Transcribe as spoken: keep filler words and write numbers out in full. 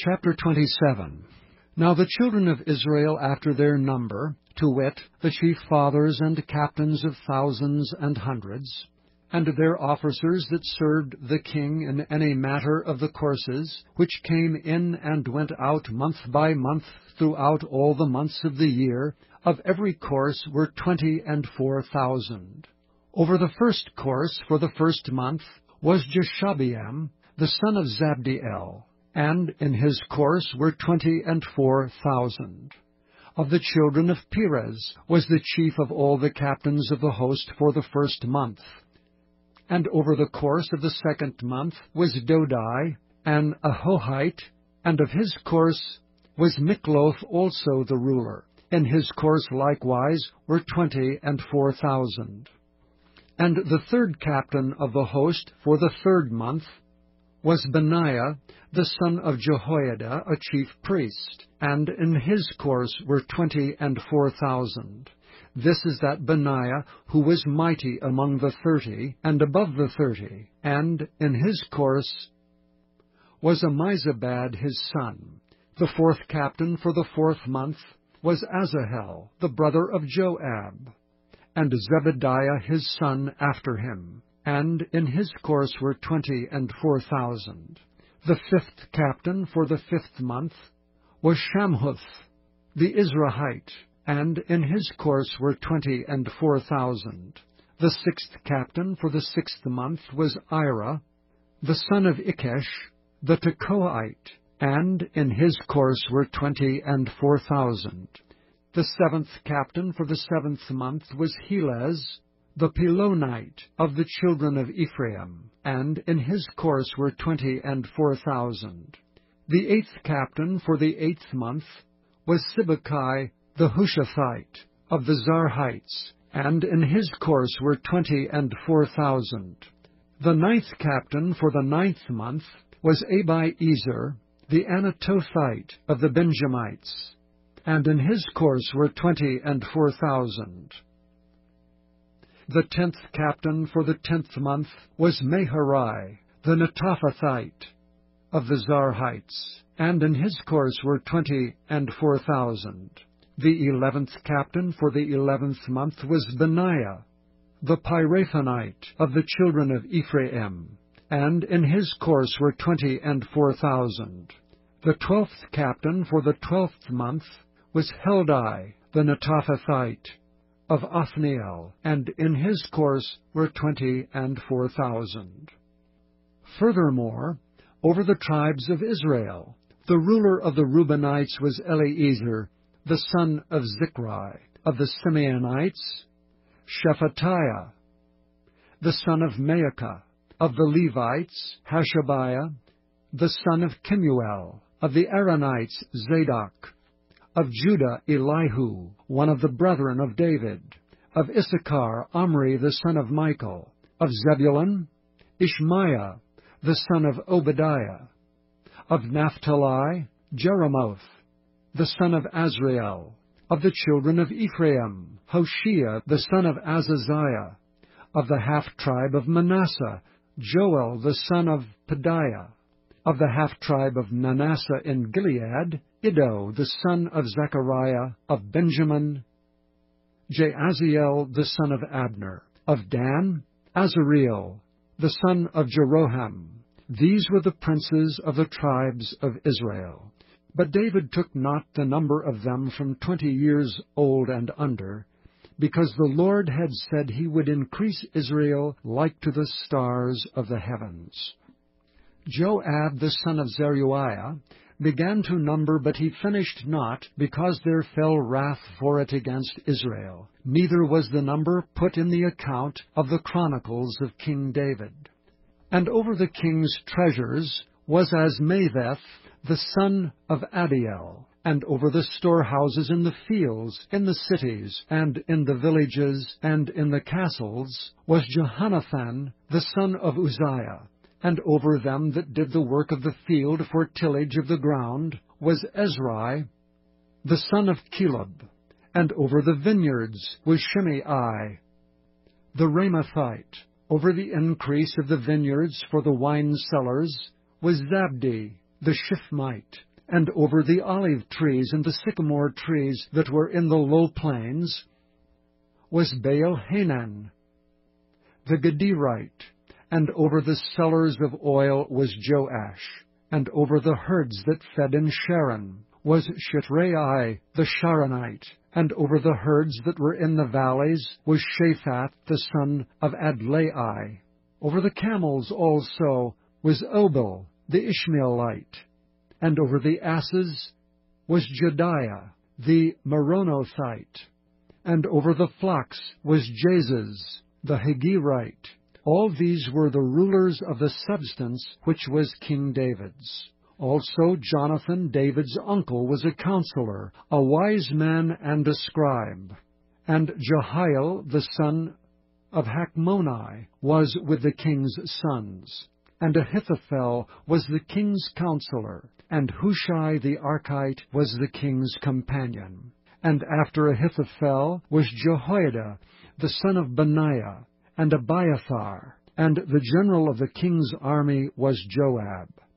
Chapter twenty-seven. Now the children of Israel after their number, to wit, the chief fathers and captains of thousands and hundreds, and their officers that served the king in any matter of the courses, which came in and went out month by month throughout all the months of the year, of every course were twenty and four thousand. Over the first course for the first month was Jeshabeam, the son of Zabdiel, and in his course were twenty and four thousand. Of the children of Perez was the chief of all the captains of the host for the first month. And over the course of the second month was Dodai, an Ahohite, and of his course was Mikloth also the ruler. In his course likewise were twenty and four thousand. And the third captain of the host for the third month was Benaiah, the son of Jehoiada, a chief priest, and in his course were twenty and four thousand. This is that Benaiah who was mighty among the thirty, and above the thirty, and in his course was Ammizabad his son. The fourth captain for the fourth month was Asahel, the brother of Joab, and Zebediah his son after him, and in his course were twenty and four thousand. The fifth captain for the fifth month was Shamhuth, the Izrahite, and in his course were twenty and four thousand. The sixth captain for the sixth month was Ira, the son of Ikesh, the Tekoite, and in his course were twenty and four thousand. The seventh captain for the seventh month was Helez, the Pelonite, of the children of Ephraim, and in his course were twenty and four thousand. The eighth captain for the eighth month was Sibbecai, the Hushathite, of the Zarhites, and in his course were twenty and four thousand. The ninth captain for the ninth month was Abiezer, the Anatothite, of the Benjamites, and in his course were twenty and four thousand. The tenth captain for the tenth month was Meharai, the Netophathite, of the Zarhites, and in his course were twenty and four thousand. The eleventh captain for the eleventh month was Benaiah, the Pirathonite, of the children of Ephraim, and in his course were twenty and four thousand. The twelfth captain for the twelfth month was Heldai, the Netophathite, of Othniel, and in his course were twenty and four thousand. Furthermore, over the tribes of Israel, the ruler of the Reubenites was Eleazar, the son of Zichri. Of the Simeonites, Shephatiah, the son of Maacah. Of the Levites, Hashabiah, the son of Kemuel. Of the Aaronites, Zadok. Of Judah, Elihu, one of the brethren of David. Of Issachar, Omri, the son of Michael. Of Zebulun, Ishmaiah, the son of Obadiah. Of Naphtali, Jeremoth, the son of Azrael. Of the children of Ephraim, Hoshea, the son of Azaziah. Of the half-tribe of Manasseh, Joel, the son of Pedaiah. Of the half-tribe of Manasseh in Gilead, Iddo, the son of Zechariah. Of Benjamin, Jaaziel, the son of Abner. Of Dan, Azareel, the son of Jeroham. These were the princes of the tribes of Israel. But David took not the number of them from twenty years old and under, because the Lord had said he would increase Israel like to the stars of the heavens. Joab, the son of Zeruiah, began to number, but he finished not, because there fell wrath for it against Israel. Neither was the number put in the account of the Chronicles of King David. And over the king's treasures was Asmaveth, the son of Adiel, and over the storehouses in the fields, in the cities, and in the villages, and in the castles, was Jehonathan, the son of Uzziah. And over them that did the work of the field for tillage of the ground was Ezrai, the son of Caleb. And over the vineyards was Shimei, the Ramathite. Over the increase of the vineyards for the wine cellars was Zabdi, the Shifmite. and over the olive trees and the sycamore trees that were in the low plains was Baal-Hanan the Gederite, and over the cellars of oil was Joash, and over the herds that fed in Sharon was Shitrai the Sharonite, and over the herds that were in the valleys was Shaphat the son of Adlai. Over the camels also was Obal the Ishmaelite, and over the asses was Jediah the Meronothite, and over the flocks was Jesus the Hagirite. All these were the rulers of the substance which was King David's. Also Jonathan, David's uncle, was a counselor, a wise man and a scribe. And Jehiel, the son of Hachmoni, was with the king's sons. And Ahithophel was the king's counselor, and Hushai the Archite was the king's companion. And after Ahithophel was Jehoiada, the son of Benaiah, and Abiathar, and the general of the king's army was Joab.